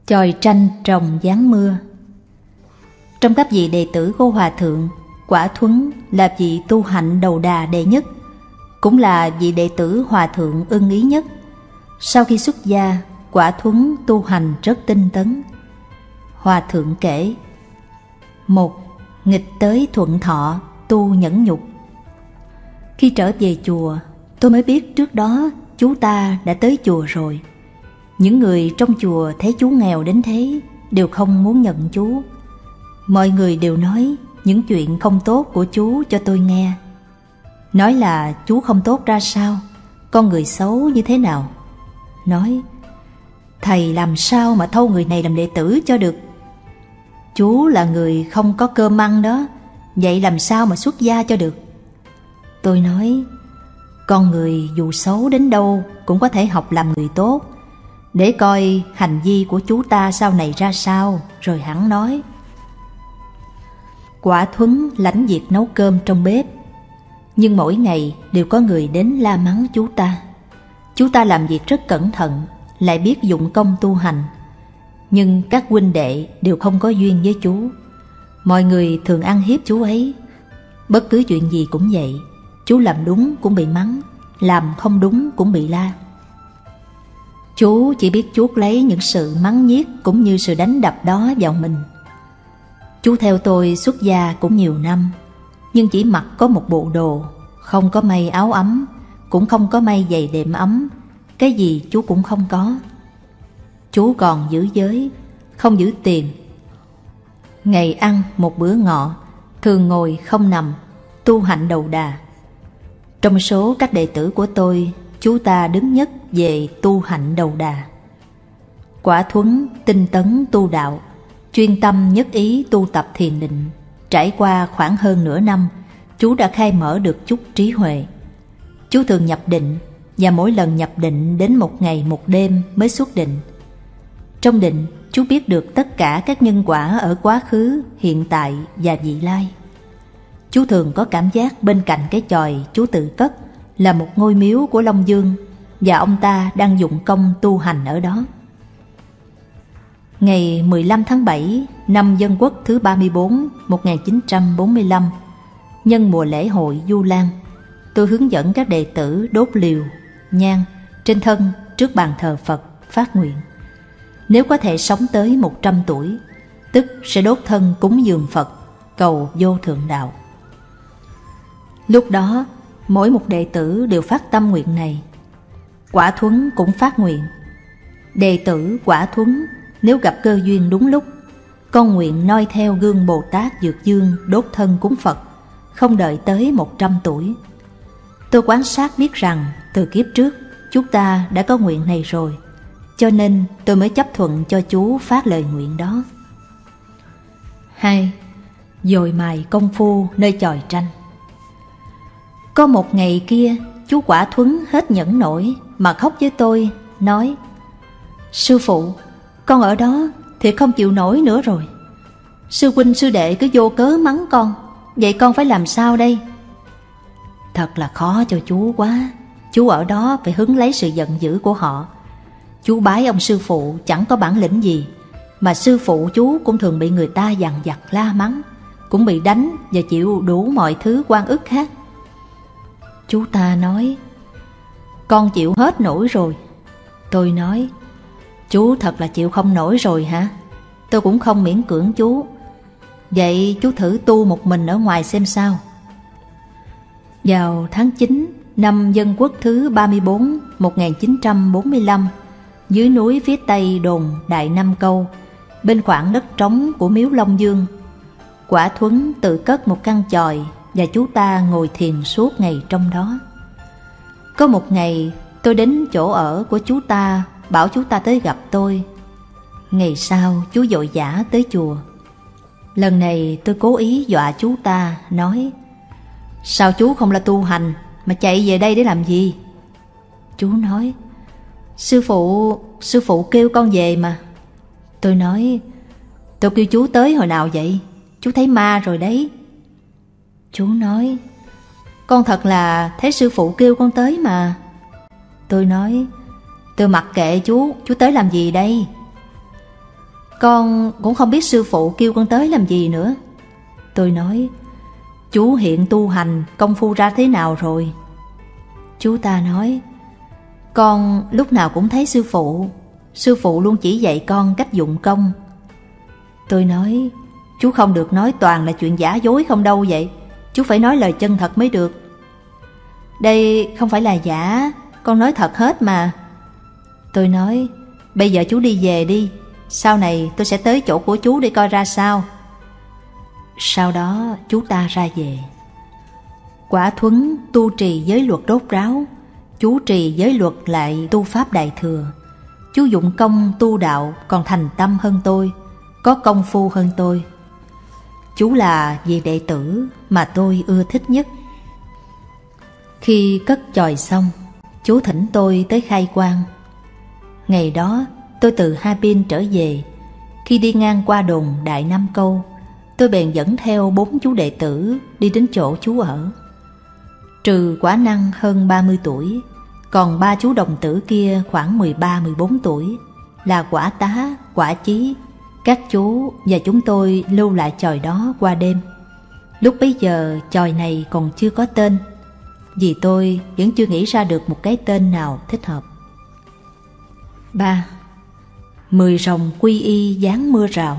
Chòi tranh trồng dáng mưa. Trong các vị đệ tử của Hòa Thượng, Quả Thuấn là vị tu hạnh đầu đà đệ nhất, cũng là vị đệ tử Hòa Thượng ưng ý nhất. Sau khi xuất gia, Quả Thuấn tu hành rất tinh tấn. Hòa Thượng kể: 1. Nghịch tới thuận thọ, tu nhẫn nhục. Khi trở về chùa, tôi mới biết trước đó chú ta đã tới chùa rồi. Những người trong chùa thấy chú nghèo đến thế đều không muốn nhận chú. Mọi người đều nói những chuyện không tốt của chú cho tôi nghe. Nói là chú không tốt ra sao, con người xấu như thế nào. Nói: thầy làm sao mà thâu người này làm đệ tử cho được. Chú là người không có cơm ăn đó, vậy làm sao mà xuất gia cho được. Tôi nói: con người dù xấu đến đâu cũng có thể học làm người tốt, để coi hành vi của chú ta sau này ra sao, rồi hẳn nói. Quả Thuấn lãnh việc nấu cơm trong bếp, nhưng mỗi ngày đều có người đến la mắng chú ta. Chú ta làm việc rất cẩn thận, lại biết dụng công tu hành, nhưng các huynh đệ đều không có duyên với chú. Mọi người thường ăn hiếp chú ấy. Bất cứ chuyện gì cũng vậy, chú làm đúng cũng bị mắng, làm không đúng cũng bị la. Chú chỉ biết chuốc lấy những sự mắng nhiếc cũng như sự đánh đập đó vào mình. Chú theo tôi xuất gia cũng nhiều năm, nhưng chỉ mặc có một bộ đồ, không có may áo ấm, cũng không có may giày đệm ấm, cái gì chú cũng không có. Chú còn giữ giới, không giữ tiền. Ngày ăn một bữa ngọ, thường ngồi không nằm, tu hạnh đầu đà. Trong số các đệ tử của tôi, chú ta đứng nhất về tu hạnh đầu đà. Quả Thuấn tinh tấn tu đạo, chuyên tâm nhất ý tu tập thiền định. Trải qua khoảng hơn nửa năm, chú đã khai mở được chút trí huệ. Chú thường nhập định, và mỗi lần nhập định đến một ngày một đêm mới xuất định. Trong định, chú biết được tất cả các nhân quả ở quá khứ, hiện tại và vị lai. Chú thường có cảm giác bên cạnh cái chòi chú tự cất là một ngôi miếu của Long Dương, và ông ta đang dụng công tu hành ở đó. Ngày 15 tháng 7 năm Dân Quốc thứ 34 1945, nhân mùa lễ hội Vu Lan, tôi hướng dẫn các đệ tử đốt liều, nhang trên thân trước bàn thờ Phật, phát nguyện: nếu có thể sống tới 100 tuổi, tức sẽ đốt thân cúng dường Phật, cầu vô thượng đạo. Lúc đó, mỗi một đệ tử đều phát tâm nguyện này. Quả Thuấn cũng phát nguyện: đệ tử Quả Thuấn nếu gặp cơ duyên đúng lúc, con nguyện noi theo gương Bồ Tát Dược Dương đốt thân cúng Phật, không đợi tới 100 tuổi. Tôi quan sát biết rằng từ kiếp trước chúng ta đã có nguyện này rồi, cho nên tôi mới chấp thuận cho chú phát lời nguyện đó. 2. Dồi mài công phu nơi chòi tranh. Có một ngày kia, chú Quả Thuấn hết nhẫn nổi mà khóc với tôi, nói: sư phụ, con ở đó thì không chịu nổi nữa rồi. Sư huynh sư đệ cứ vô cớ mắng con, vậy con phải làm sao đây? Thật là khó cho chú quá. Chú ở đó phải hứng lấy sự giận dữ của họ. Chú bái ông sư phụ chẳng có bản lĩnh gì, mà sư phụ chú cũng thường bị người ta dằn vặt la mắng, cũng bị đánh và chịu đủ mọi thứ oan ức khác. Chú ta nói: con chịu hết nổi rồi. Tôi nói: chú thật là chịu không nổi rồi hả? Tôi cũng không miễn cưỡng chú. Vậy chú thử tu một mình ở ngoài xem sao. Vào tháng 9 năm Dân Quốc thứ 34 1945, dưới núi phía tây đồn Đại Nam Câu, bên khoảng đất trống của miếu Long Dương, Quả Thuấn tự cất một căn chòi và chú ta ngồi thiền suốt ngày trong đó. Có một ngày tôi đến chỗ ở của chú ta, bảo chú ta tới gặp tôi. Ngày sau chú vội vã tới chùa. Lần này tôi cố ý dọa chú ta, nói: sao chú không là tu hành mà chạy về đây để làm gì? Chú nói: sư phụ kêu con về mà. Tôi nói: tôi kêu chú tới hồi nào vậy? Chú thấy ma rồi đấy. Chú nói: con thật là thấy sư phụ kêu con tới mà. Tôi nói: tôi mặc kệ chú tới làm gì đây? Con cũng không biết sư phụ kêu con tới làm gì nữa. Tôi nói, chú hiện tu hành công phu ra thế nào rồi? Chú ta nói, con lúc nào cũng thấy sư phụ luôn chỉ dạy con cách dụng công. Tôi nói, chú không được nói toàn là chuyện giả dối không đâu vậy, chú phải nói lời chân thật mới được. Đây không phải là giả, con nói thật hết mà. Tôi nói, bây giờ chú đi về đi, sau này tôi sẽ tới chỗ của chú để coi ra sao. Sau đó chú ta ra về. Quả Thuấn tu trì giới luật rốt ráo, chú trì giới luật lại tu pháp đại thừa. Chú dụng công tu đạo còn thành tâm hơn tôi, có công phu hơn tôi. Chú là vị đệ tử mà tôi ưa thích nhất. Khi cất chòi xong, chú thỉnh tôi tới khai quang. Ngày đó tôi từ Ha Pin trở về. Khi đi ngang qua đồn Đại Nam Câu, tôi bèn dẫn theo 4 chú đệ tử đi đến chỗ chú ở. Trừ Quả Năng hơn 30 tuổi, còn 3 chú đồng tử kia khoảng 13-14 tuổi, là Quả Tá, Quả Chí. Các chú và chúng tôi lưu lại chòi đó qua đêm. Lúc bấy giờ chòi này còn chưa có tên, vì tôi vẫn chưa nghĩ ra được một cái tên nào thích hợp. 3. 10 rồng quy y dáng mưa rào.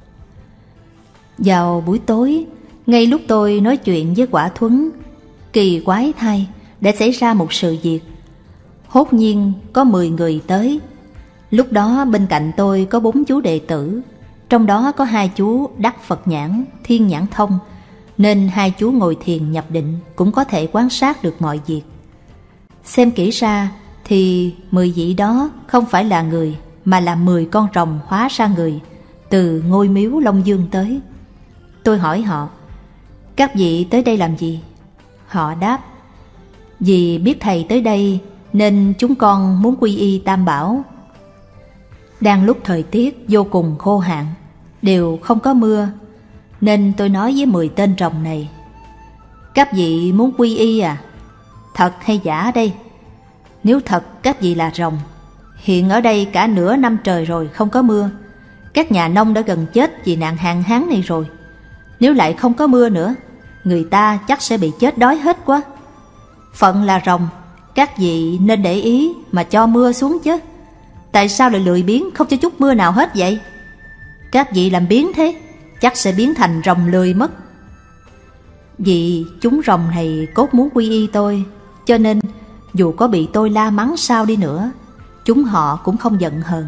Vào buổi tối, ngay lúc tôi nói chuyện với Quả Thuấn, kỳ quái thay đã xảy ra một sự việc. Hốt nhiên có 10 người tới. Lúc đó bên cạnh tôi có 4 chú đệ tử, trong đó có 2 chú đắc Phật nhãn, thiên nhãn thông, nên 2 chú ngồi thiền nhập định cũng có thể quan sát được mọi việc. Xem kỹ ra thì 10 vị đó không phải là người, mà là 10 con rồng hóa ra người, từ ngôi miếu Long Dương tới. Tôi hỏi họ, các vị tới đây làm gì? Họ đáp, vì biết thầy tới đây nên chúng con muốn quy y Tam Bảo. Đang lúc thời tiết vô cùng khô hạn, đều không có mưa, nên tôi nói với 10 tên rồng này, các vị muốn quy y à? Thật hay giả đây? Nếu thật các vị là rồng, hiện ở đây cả nửa năm trời rồi không có mưa. Các nhà nông đã gần chết vì nạn hạn hán này rồi. Nếu lại không có mưa nữa, người ta chắc sẽ bị chết đói hết quá. Phận là rồng, các vị nên để ý mà cho mưa xuống chứ. Tại sao lại lười biếng không cho chút mưa nào hết vậy? Các vị làm biếng thế, chắc sẽ biến thành rồng lười mất. Vì chúng rồng này cốt muốn quy y tôi, cho nên dù có bị tôi la mắng sao đi nữa, chúng họ cũng không giận hờn.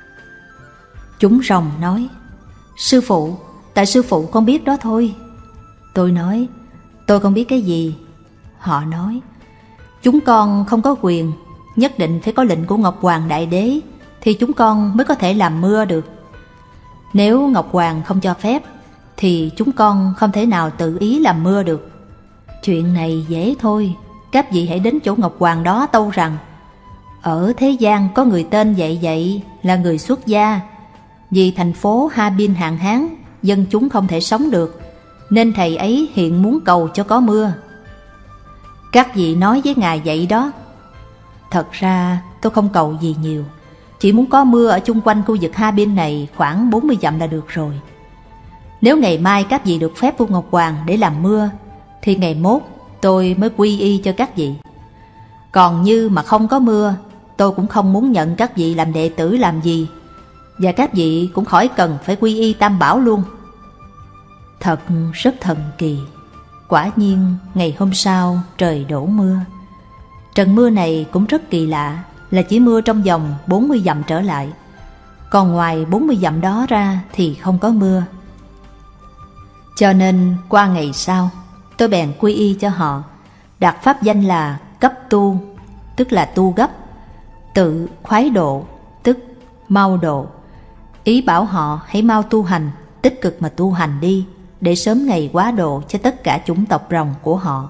Chúng rồng nói, sư phụ, tại sư phụ con biết đó thôi. Tôi nói, tôi không biết cái gì. Họ nói, chúng con không có quyền, nhất định phải có lệnh của Ngọc Hoàng Đại Đế thì chúng con mới có thể làm mưa được. Nếu Ngọc Hoàng không cho phép thì chúng con không thể nào tự ý làm mưa được. Chuyện này dễ thôi, các vị hãy đến chỗ Ngọc Hoàng đó tâu rằng, ở thế gian có người tên vậy là người xuất gia. Vì thành phố Ha Pin hạn hán, dân chúng không thể sống được, nên thầy ấy hiện muốn cầu cho có mưa. Các vị nói với ngài vậy đó. Thật ra tôi không cầu gì nhiều, chỉ muốn có mưa ở chung quanh khu vực Ha Pin này khoảng 40 dặm là được rồi. Nếu ngày mai các vị được phép của Ngọc Hoàng để làm mưa, thì ngày mốt tôi mới quy y cho các vị. Còn như mà không có mưa, tôi cũng không muốn nhận các vị làm đệ tử làm gì, và các vị cũng khỏi cần phải quy y Tam Bảo luôn. Thật rất thần kỳ. Quả nhiên ngày hôm sau trời đổ mưa. Trận mưa này cũng rất kỳ lạ, là chỉ mưa trong vòng 40 dặm trở lại, còn ngoài 40 dặm đó ra thì không có mưa. Cho nên qua ngày sau, tôi bèn quy y cho họ, đặt pháp danh là cấp tu, tức là tu gấp, tự khoái độ, tức mau độ. Ý bảo họ hãy mau tu hành, tích cực mà tu hành đi, để sớm ngày quá độ cho tất cả chủng tộc rồng của họ.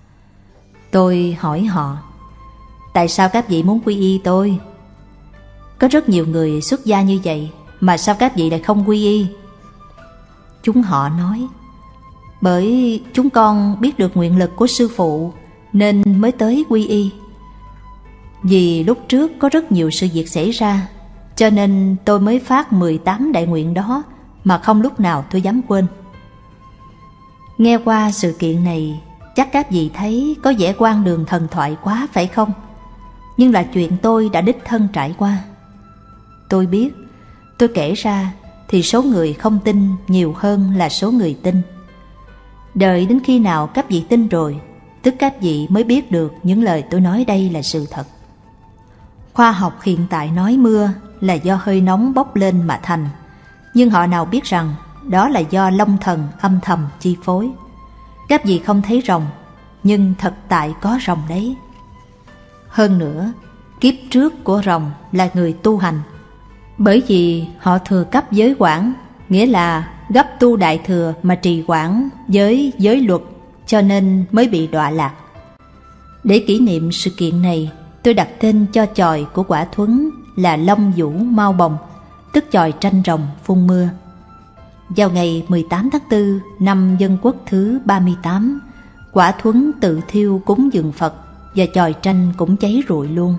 Tôi hỏi họ, tại sao các vị muốn quy y tôi? Có rất nhiều người xuất gia như vậy, mà sao các vị lại không quy y? Chúng họ nói, bởi chúng con biết được nguyện lực của sư phụ nên mới tới quy y. Vì lúc trước có rất nhiều sự việc xảy ra, cho nên tôi mới phát 18 đại nguyện đó mà không lúc nào tôi dám quên. Nghe qua sự kiện này, chắc các vị thấy có vẻ quan đường thần thoại quá phải không? Nhưng là chuyện tôi đã đích thân trải qua. Tôi biết, tôi kể ra thì số người không tin nhiều hơn là số người tin. Đợi đến khi nào các vị tin rồi, tức các vị mới biết được những lời tôi nói đây là sự thật. Khoa học hiện tại nói mưa là do hơi nóng bốc lên mà thành, nhưng họ nào biết rằng đó là do Long Thần âm thầm chi phối. Các vị không thấy rồng, nhưng thật tại có rồng đấy. Hơn nữa, kiếp trước của rồng là người tu hành, bởi vì họ thừa cấp giới quản, nghĩa là gấp tu đại thừa mà trì quản giới luật, cho nên mới bị đọa lạc. Để kỷ niệm sự kiện này, tôi đặt tên cho chòi của quả Thuấn là Long Vũ Mau Bồng, tức chòi tranh rồng phun mưa. Vào ngày 18 tháng 4 năm Dân Quốc thứ 38, quả Thuấn tự thiêu cúng dường Phật và chòi tranh cũng cháy rụi luôn.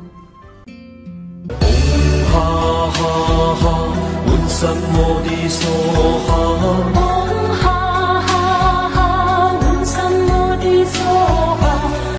ha ha ha,